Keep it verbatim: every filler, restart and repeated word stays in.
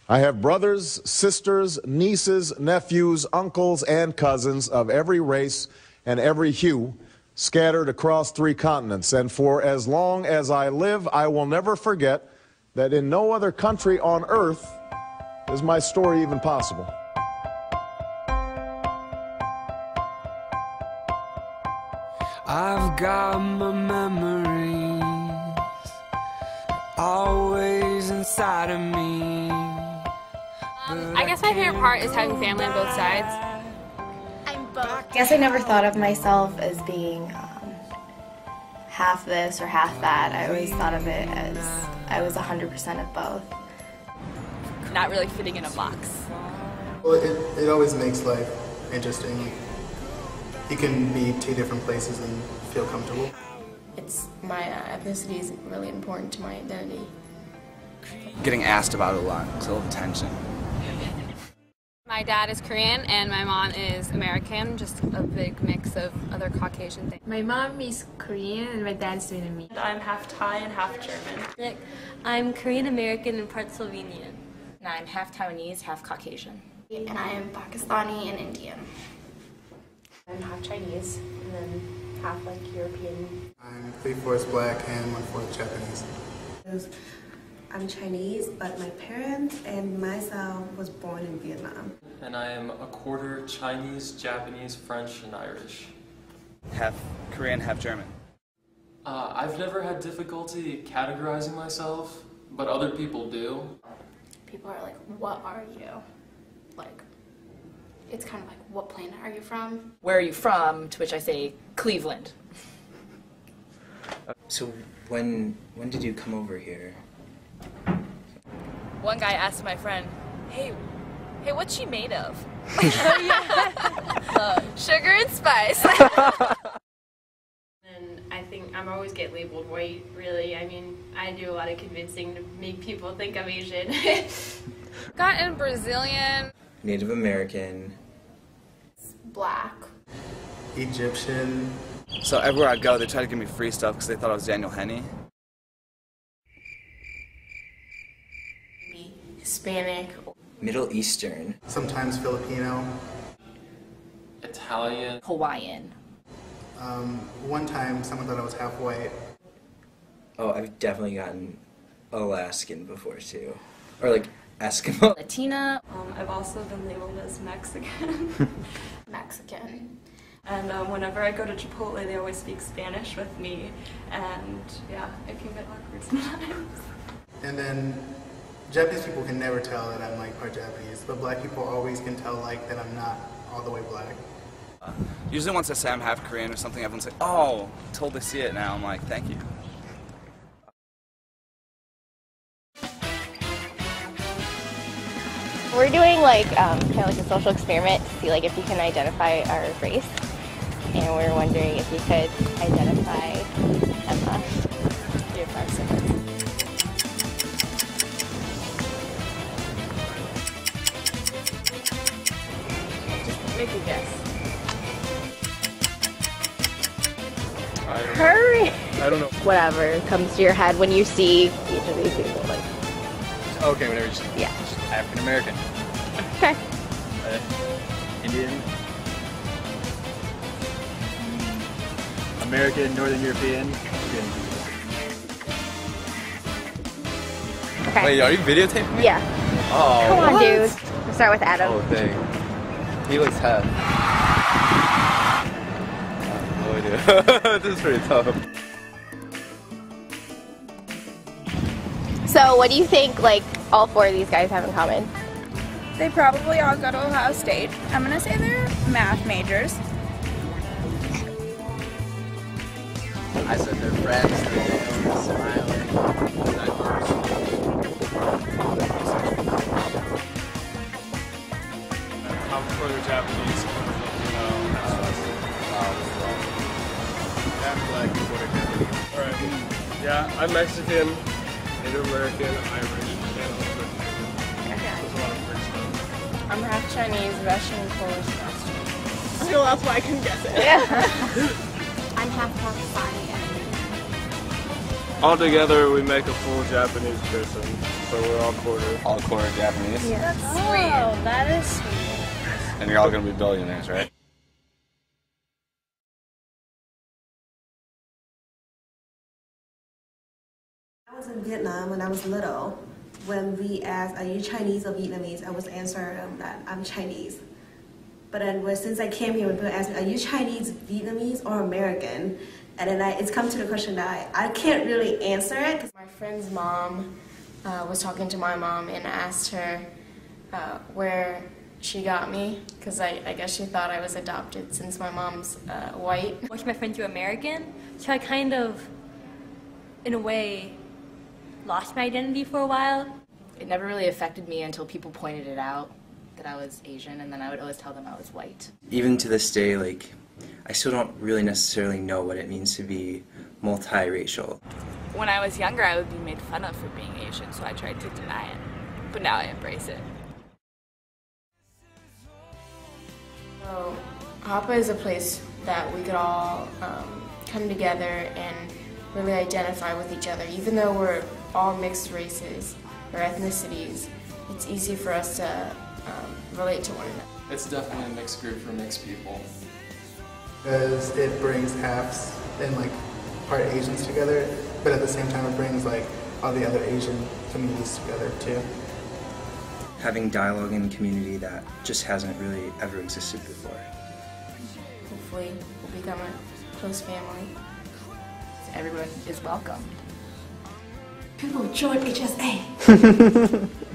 I have brothers, sisters, nieces, nephews, uncles, and cousins of every race and every hue scattered across three continents. And for as long as I live, I will never forget that in no other country on earth is my story even possible. I've got my memories always inside of me. Um, I guess my favorite part is having family on both sides. I'm both. I guess I never thought of myself as being um, half this or half that. I always thought of it as I was one hundred percent of both. Not really fitting in a box. Well, it, it always makes life interesting. You can be two different places and feel comfortable. It's my uh, ethnicity is really important to my identity. Getting asked about it a lot, it's a little tension. My dad is Korean and my mom is American, just a big mix of other Caucasian things. My mom is Korean and my dad's Vietnamese. I'm half Thai and half German. I'm Korean American and part Slovenian. And I'm half Taiwanese, half Caucasian. And I am Pakistani and Indian. I'm half Chinese and then half like European. I'm three-fourths black and one-fourth Japanese. I'm Chinese, but my parents and myself was born in Vietnam. And I am a quarter Chinese, Japanese, French, and Irish. Half Korean, half German. Uh, I've never had difficulty categorizing myself, but other people do. People are like, what are you? Like, it's kind of like, what planet are you from? Where are you from? To which I say, Cleveland. So when when did you come over here? One guy asked my friend, hey, hey, what's she made of? uh, sugar and spice. And I think I'm always get labeled white, really. I mean, I do a lot of convincing to make people think I'm Asian. Got in Brazilian. Native American. Black. Egyptian. So everywhere I go, they try to give me free stuff because they thought I was Daniel Henney. Maybe Hispanic. Middle Eastern. Sometimes Filipino. Italian. Hawaiian. Um, one time, someone thought I was half white. Oh, I've definitely gotten Alaskan before too. Or like Eskimo. Latina. Um, I've also been labeled as Mexican. Mexican. And um, whenever I go to Chipotle, they always speak Spanish with me. And yeah, it can get awkward sometimes. And then Japanese people can never tell that I'm like part Japanese, but black people always can tell like that I'm not all the way black. Uh, usually once I say I'm half Korean or something, everyone's like, oh, totally see it now. I'm like, thank you. We're doing like um, kind of like a social experiment to see like if you can identify our race, and we're wondering if you could identify Emma. You have five seconds. Just make a guess. I Hurry! I don't know. Whatever comes to your head when you see each of these people. Like. Okay, whatever you say. Yeah. African American. Okay. Uh, Indian. American, Northern European. Okay. Wait, are you videotaping me? Yeah. Oh. Come on, what? dude. We'll start with Adam. Oh, dang. He looks half. Oh, dude. This is pretty tough. So, what do you think, like, all four of these guys have in common? They probably all go to Ohio State. I'm gonna say they're math majors. I said they're friends, they're smiling. I'm further Japanese, Filipino, I'm black, quarter Japanese. Alright. Yeah, I'm Mexican, Native American, Irish, and also There's a lot of weird stuff. I'm half Chinese, Russian, Polish, and Austrian. So that's why I couldn't guess it. Yeah. I'm half Pakistani and All together, we make a full Japanese person. So we're all quarter. All quarter Japanese? Yeah. That's sweet. Oh, that is sweet. And you're all going to be billionaires, right? I was in Vietnam when I was little. When we asked, are you Chinese or Vietnamese, I was answering um, that I'm Chinese. But then when, since I came here, when people ask me, are you Chinese, Vietnamese, or American? And then I, it's come to the question that I, I can't really answer it. Cause my friend's mom uh, was talking to my mom and asked her uh, where she got me, because I, I guess she thought I was adopted since my mom's uh, white. Watching my friend do American, so I kind of, in a way, lost my identity for a while. It never really affected me until people pointed it out that I was Asian, and then I would always tell them I was white. Even to this day, like, I still don't really necessarily know what it means to be multiracial. When I was younger, I would be made fun of for being Asian, so I tried to deny it. But now I embrace it. So, Hapa is a place that we could all um, come together and really identify with each other. Even though we're all mixed races or ethnicities, it's easy for us to um, relate to one another. It's definitely a mixed group for mixed people. Because it brings halves and like part Asians together, but at the same time it brings like all the other Asian communities together too. Having dialogue in a community that just hasn't really ever existed before. Hopefully we'll become a close family. Everyone is welcome. People join H S A.